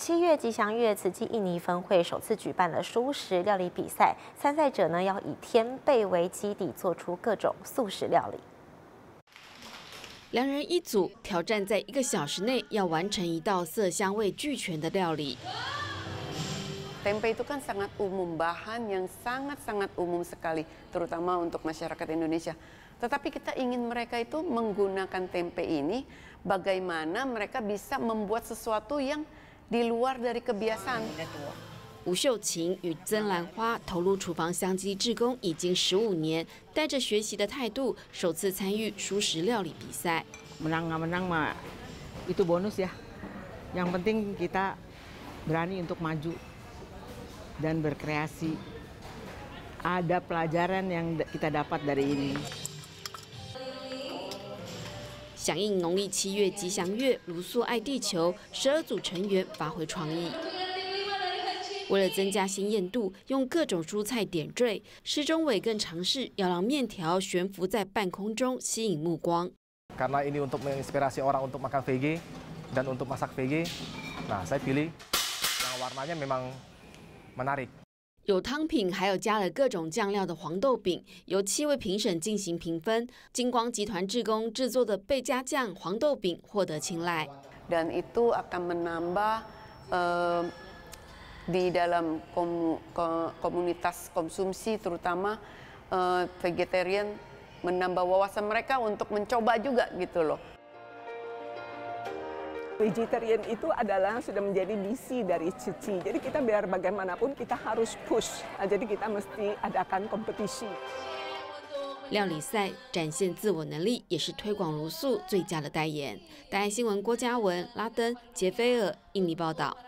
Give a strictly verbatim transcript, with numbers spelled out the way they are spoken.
七月吉祥月，慈济印尼分会首次举办了蔬食料理比赛，参赛者呢要以天贝为基底，做出各种素食料理。 两人一组，挑战在一个小时内要完成一道色香味俱全的料理。 Tempe itu kan sangat umum, bahan yang sangat-sangat umum sekali, terutama untuk masyarakat Indonesia. Tetapi kita ingin mereka itu menggunakan tempe ini, bagaimana mereka bisa membuat sesuatu yang di luar dari kebiasaan. 吴秀琴与曾兰花投入厨房香鸡志工已经十五年，带着学习的态度，首次参与蔬食料理比赛。 Menang nggak menang mah itu bonus ya. Yang penting kita berani untuk maju dan berkreasi. Ada pelajaran yang kita dapat dari ini. 响应农历七月吉祥月，卢素爱地球，十二组成员发挥创意。 为了增加鲜艳度，用各种蔬菜点缀。施中伟更尝试要让面条悬浮在半空中，吸引目光。 Karena ini untuk menginspirasi orang untuk makan V G dan untuk masak V G, nah saya pilih yang warnanya memang menarik. 有汤品，还有加了各种酱料的黄豆饼，由七位评审进行评分。金光集团志工制作的贝加酱黄豆饼获得青睐。 Dan itu akan menambah uh, di dalam komunitas konsumsi terutama uh, vegetarian menambah wawasan mereka untuk mencoba juga gitu loh. Vegetarian itu adalah sudah menjadi misi dari Cici. Jadi kita biar bagaimanapun kita harus push. Jadi kita mesti adakan kompetisi. 料理赛展现自我能力，也是推广茹素最佳的代言。大爱新闻郭嘉文、拉登、杰菲尔印尼报道。